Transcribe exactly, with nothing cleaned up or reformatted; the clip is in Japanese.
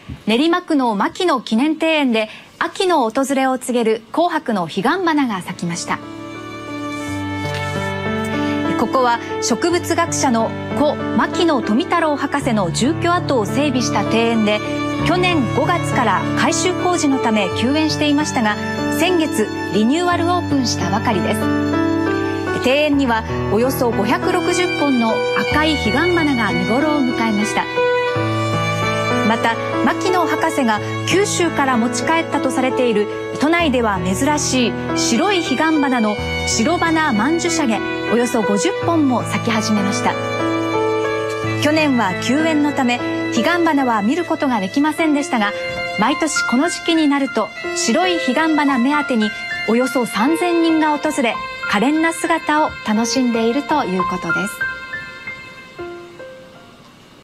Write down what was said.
練馬区の牧野記念庭園で秋の訪れを告げる紅白の彼岸花が咲きました。ここは植物学者の故牧野富太郎博士の住居跡を整備した庭園で、去年ごがつから改修工事のため休園していましたが、先月リニューアルオープンしたばかりです。庭園にはおよそごひゃくろくじゅっぽんの赤い彼岸花が見頃を迎えました。また牧野博士が九州から持ち帰ったとされている都内では珍しい白い彼岸花の白花曼珠沙華およそごじゅっぽんも咲き始めました。去年は休園のため彼岸花は見ることができませんでしたが、毎年この時期になると白い彼岸花目当てにおよそさんぜんにんが訪れ、可憐な姿を楽しんでいるということです。